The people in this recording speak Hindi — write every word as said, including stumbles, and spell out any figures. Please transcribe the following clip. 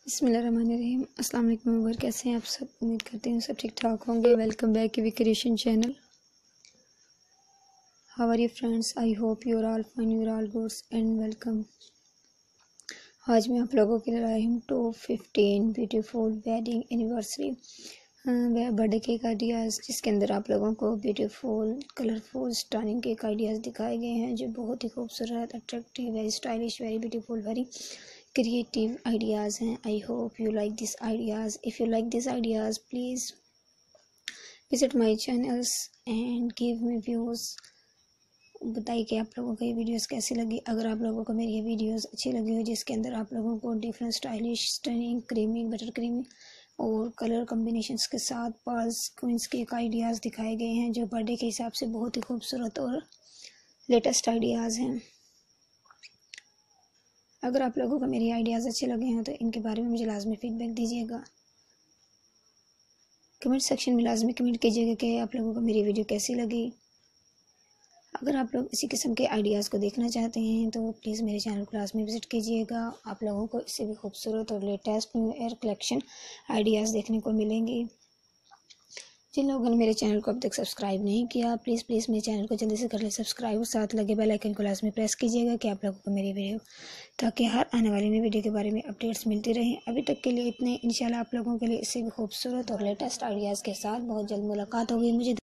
बिस्मिल्लाहिर्रहमानिर्रहीम। अस्सलाम वालेकुम व्यूअर, कैसे हैं आप सब? उम्मीद करती हूँ सब ठीक ठाक होंगे। Welcome back V creation channel. How are you friends? I hope you are all fine, you are all goods and welcome. आज मैं आप लोगों के लिए लाई हूँ top fifteen beautiful wedding anniversary birthday cake ideas, जिसके अंदर आप लोगों को beautiful colourful stunning cake ideas दिखाए गए हैं जो बहुत ही खूबसूरत, attractive, very stylish, very beautiful, very creative ideas हैं। I hope you like these ideas. If you like these ideas, please visit my channels and give me views. बताइए कि आप लोगों को ये वीडियोस कैसी लगी। अगर आप लोगों को मेरी ये वीडियोस अच्छी लगी हो जिसके अंदर आप लोगों को different stylish, stunning, creamy, butter creamy और कलर कॉम्बिनेशंस के साथ पर्ल्स क्वींस केक आइडियाज़ दिखाए गए हैं जो बर्थडे के हिसाब से बहुत ही खूबसूरत और लेटेस्ट आइडियाज़ हैं। अगर आप लोगों को मेरी आइडियाज़ अच्छे लगे हैं तो इनके बारे में मुझे लाजमी फीडबैक दीजिएगा। कमेंट सेक्शन में लाजमी कमेंट कीजिएगा कि आप लोगों को मेरी वीडियो कैसी लगी। अगर आप लोग इसी किस्म के आइडियाज़ को देखना चाहते हैं तो प्लीज़ मेरे चैनल को लाजमी विज़िट कीजिएगा। आप लोगों को इससे भी खूबसूरत और latest new air collection ideas देखने को मिलेंगी। जिन लोगों ने मेरे चैनल को अब तक सब्सक्राइब नहीं किया, प्लीज़ प्लीज़ मेरे चैनल को जल्दी से कर ले सब्सक्राइब और साथ लगे बेल आइकन को लाजमी प्रेस कीजिएगा कि आप लोगों को मेरी वीडियो ताकि हर आने वाली नई वीडियो के बारे में अपडेट्स मिलती रहें। अभी तक के लिए इतने। इंशाल्लाह आप लोगों के लिए इससे भी खूबसूरत और लेटेस्ट आइडियाज़ के साथ बहुत जल्द मुलाकात होगी। मुझे